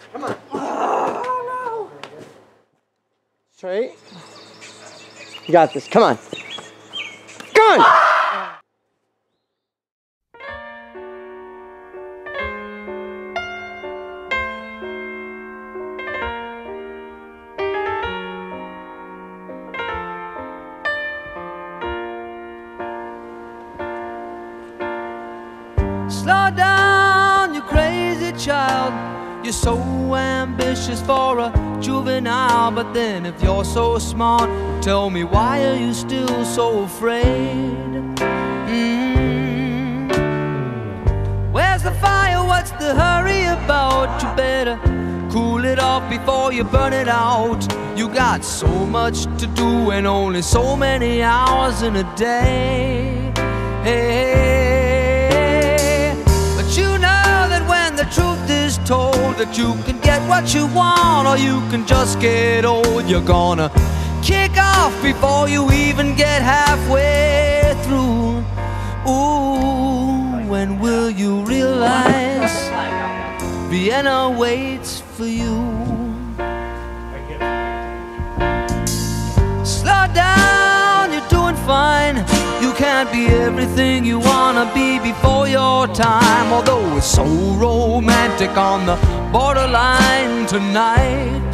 Come on. Oh, no. Straight. You got this. Come on. Come on. Slow down, you crazy child. You're so ambitious for a juvenile. But then if you're so smart, tell me, why are you still so afraid? Where's the fire? What's the hurry about? You better cool it off before you burn it out. You got so much to do and only so many hours in a day. But you know that when the truth is told, that you can get what you want or you can just get old. You're gonna kick off before you even get halfway through. Ooh, when will you realize Vienna waits for you? Slow down, you're doing fine. You can't be everything you wanna be before your time. Although it's so romantic on the borderline tonight.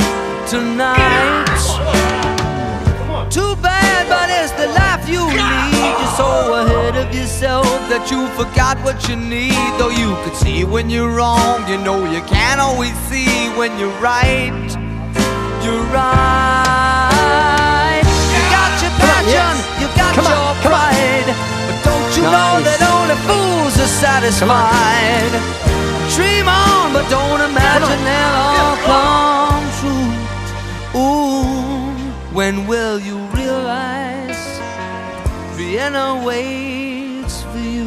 Too bad, but it's the life you lead. You're so ahead of yourself that you forgot what you need. Though you could see when you're wrong, you know you can't always see when you're right. You're right. You got your passion, you got your pride, but don't you know that only fools are satisfied? Dream on, but don't imagine they'll all come true. Ooh, when will you realize Vienna waits for you?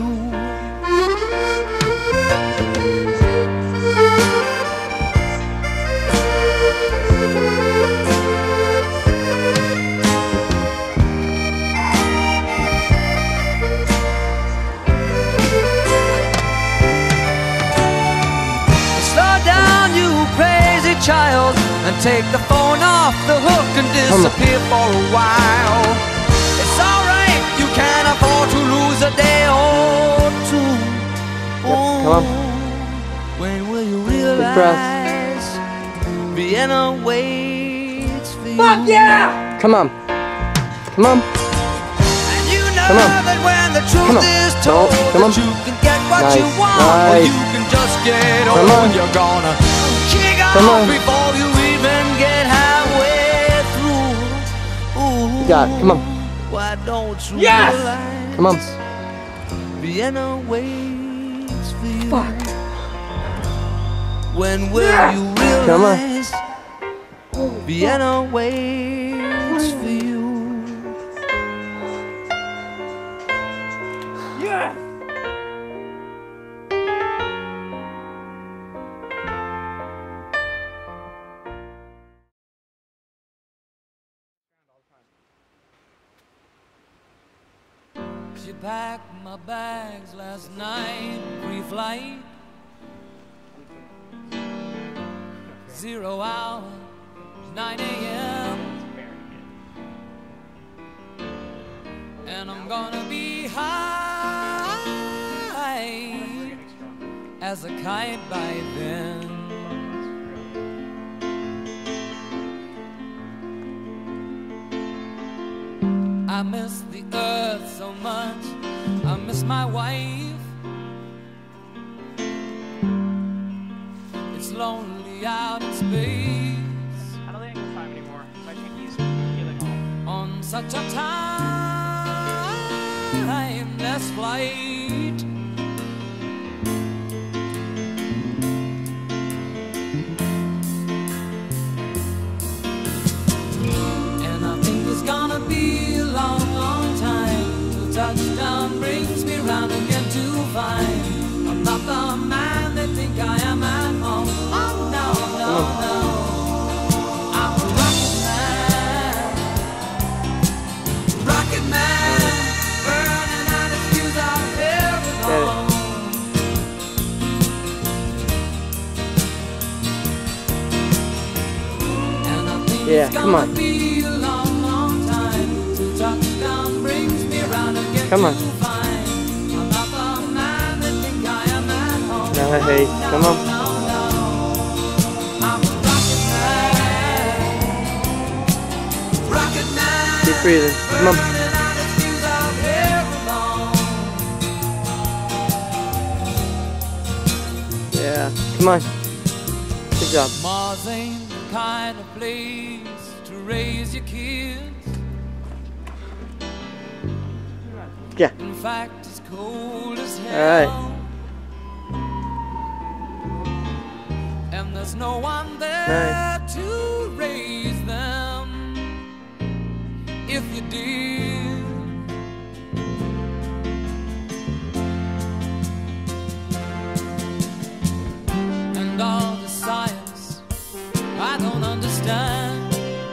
Child, and take the phone off the hook and disappear for a while. It's alright, you can't afford to lose a day or two. Oh, when will you realize Vienna waits for you? Fuck yeah! Come on. Come on. And you know that when the truth is told, that you can get what you want, or you can just get old. You're gonna kick off before you even get halfway through. Ooh, you got it. Come on. Why don't you realize? Come on. Vienna waits for you. Fuck. When will you realize Vienna waits for you? Yeah. She packed my bags last night, pre-flight. 0 hour, 9 a.m. And I'm gonna be high as a kite by then. I miss the earth so much, I miss my wife. It's lonely out in space. I don't think I can climb anymore, so I think he's feeling home. On such a timeless flight. And I think it's gonna be a long, long time till touchdown brings me round again to find I'm not the man they think I am at home. Oh no, no, no. I'm a rocket man, burning out his fuse out of heaven home. Yeah, come on. Come on. Nice. Come on. Keep breathing. Come on. Yeah. Come on. Good job. Mars ain't the kind of place to raise your kids. Yeah. In fact, it's cold as hell. All right. And there's no one there to raise them. If you did, and all the science I don't understand,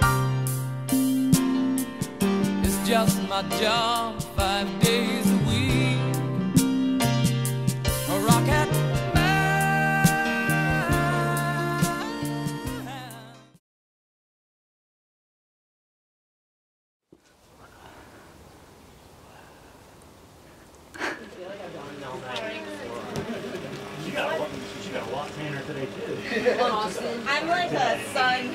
it's just my job 5 days a week. A rocket You got a lot tanner today too. I'm like a sun.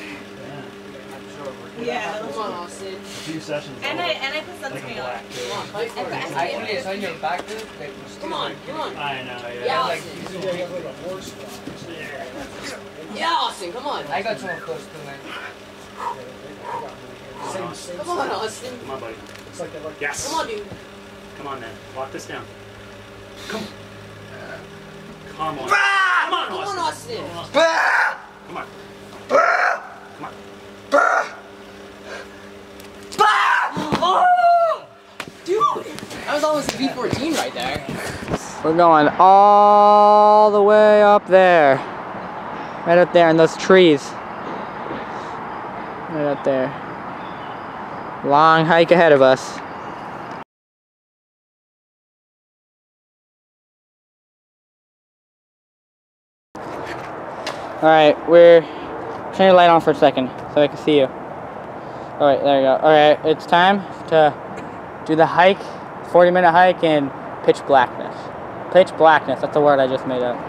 Yeah. Come on, Austin. A few sessions. And I put sunscreen on. It's on your back there. Come on, come on. I know, yeah. Yeah, Austin. Yeah, Austin, come on. I got someone close to me. Come on, Austin. Come on, buddy. Yes. Come on, dude. Come on, man. Lock this down. Come on. Come on. Come Come on, Austin. Come on. Come on. Oh! Dude! That was almost a V14 right there. We're going all the way up there. Right up there in those trees. Right up there. Long hike ahead of us. Alright, we're turn your light on for a second so I can see you. Alright, there you go. Alright, it's time to do the hike, 40-minute hike in pitch blackness. Pitch blackness, that's the word I just made up.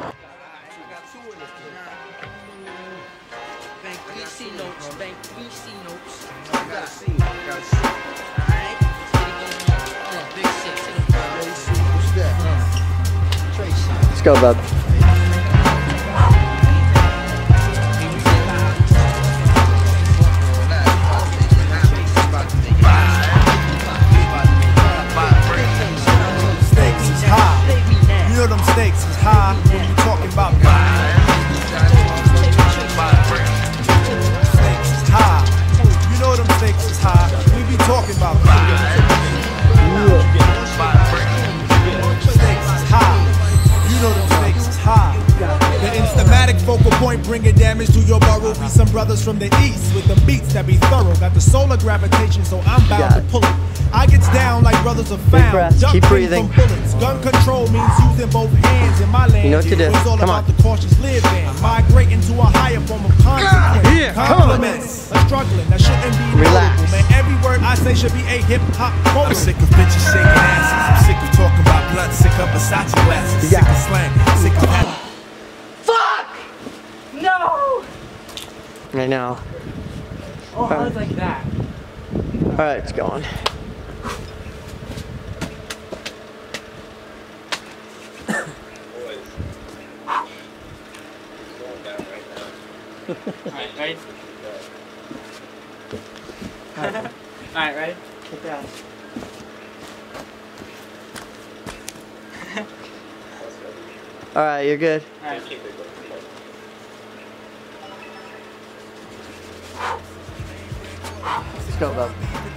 Let's go, bub. You know them stakes is high when you talking about stakes is high. You know them stakes is high. We be talking about stakes is high. You know them stakes is high. The instamatic focal point bringing damage to your burrow. Be some brothers from the east with the beats that be thorough. Got the solar gravitation, so I'm bound to pull it. I gets down like brothers are found. Keep breathing. From bullets. Gun control means using both hands in my land. You know what to do. It's all Come about on. the cautious living. Migrating to a higher form of consequence. Yeah, come on. Compliments. A struggling that shouldn't be Relax. notable, man. Every word I say should be a hip hop moment. I'm sick of bitches shaking asses. I'm sick of talking about blood. Sick of Versace glasses. Sick of slang. Sick of Fuck! No! I know. Oh, I was like that. Alright, it's going. Alright, ready? Alright, ready? Get down. Alright, you're good. Alright. Let's go, bub.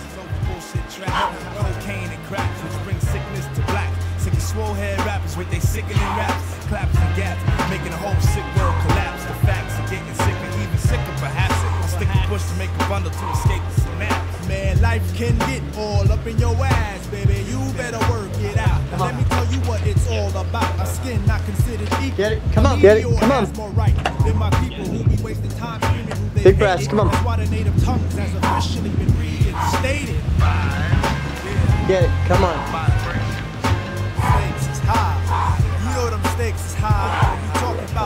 Cocaine and crack, which brings sickness to black. Sick of swole head rappers with they sickening raps, claps and gaps, making the whole sick world collapse. The facts are getting sicker, even sicker perhaps. I'll stick a push to make a bundle to escape the synapse. Man, life can get all up in your ass, baby. You better work it out. Now let me tell you what it's all about. A skin not considered equal. Get it, come on, get it, come on. More right than my people who be wasting time screaming who they Big breaths, come on. That's why the native tongues has officially been reinstated. Get it, come on. Stakes is high. You know them stakes is high. You talking about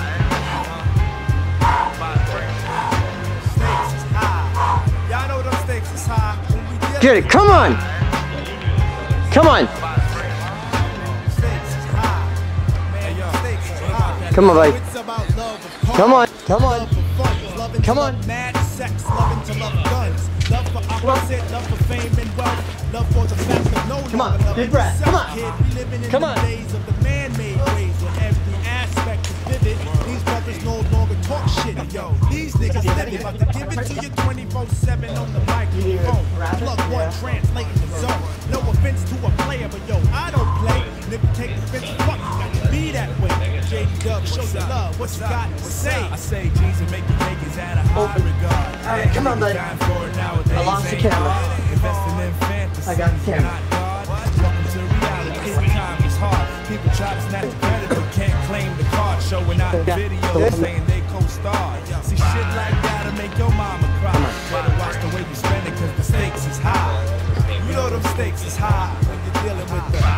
stakes is high. Y'all know them stakes is high. Get it, come on. Come on. Stakes is high. Man, stakes is high. Come on, buddy. It's about love of cars. Come on, come on. Love for fun, loving Come to on. love mad sex, loving to love guns, love for opposite, love for fame and wealth, love for the fact of no Come on, longer loving big breath, yourself, come on. kid. We living in Come the on. days of the man-made ways when every aspect is vivid. These brothers no longer talk shit, yo. These niggas living about to give it to you 24/7 on the microphone. Plug one, translating the zone. No offense to a player, but yo, I don't play. Nigga take offense, fuck, you got to be that way. JD Dub, show your love, what you got to say? I say G's and make you take is out of high regard. Alright, come on, buddy. I lost the camera. Investing in fantasy. I got the camera. Not God. Welcome to reality. Time is hard. People try to snatch credit but can't claim the card. Showing out videos saying they co-starred. See shit like that'll make your mama cry. Better watch the way you spend it cause the stakes is high. You know them stakes is high when you're dealing with the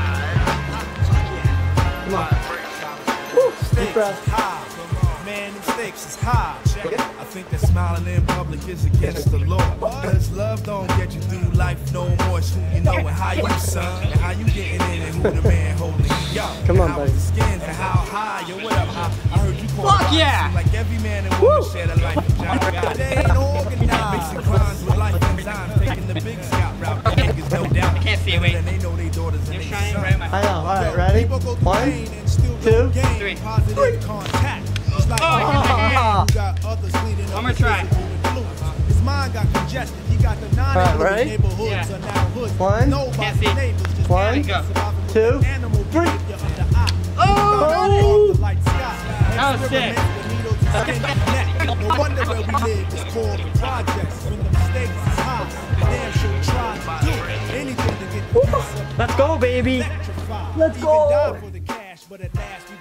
Come on. stakes is high. Man, them stakes is high. I think that smiling in public is against the law. Cause love don't get you through life no more. It's who you know and how you son and how you getting in and who the man holding you. Come on, how buddy. the skins and how high, yo, what up, how I heard you call Fuck yeah! like every man and woman share a life of John God. They ain't organized. Mixing crimes with life enzymes, taking the big scout route. Niggas no doubt. I can't see it, wait. And they know they daughters and You're they shining sons. right in my I know, alright, ready? People go through 1, pain and still 2, gain 3. positive contact. It's like Oh, you got others cleaning up One more try. the influence. His mind got congested. He got the ready? neighborhoods Yeah. are now hoods. 1, Nobody Can't see. neighbors just 1, go. 2, 3. Oh! That was sick. No wonder where we live is called the projects. When the mistakes is high, the damn sure try to do anything to get the piece of Let's go, baby. electrified. Let's Even go. die for the cash, but at last we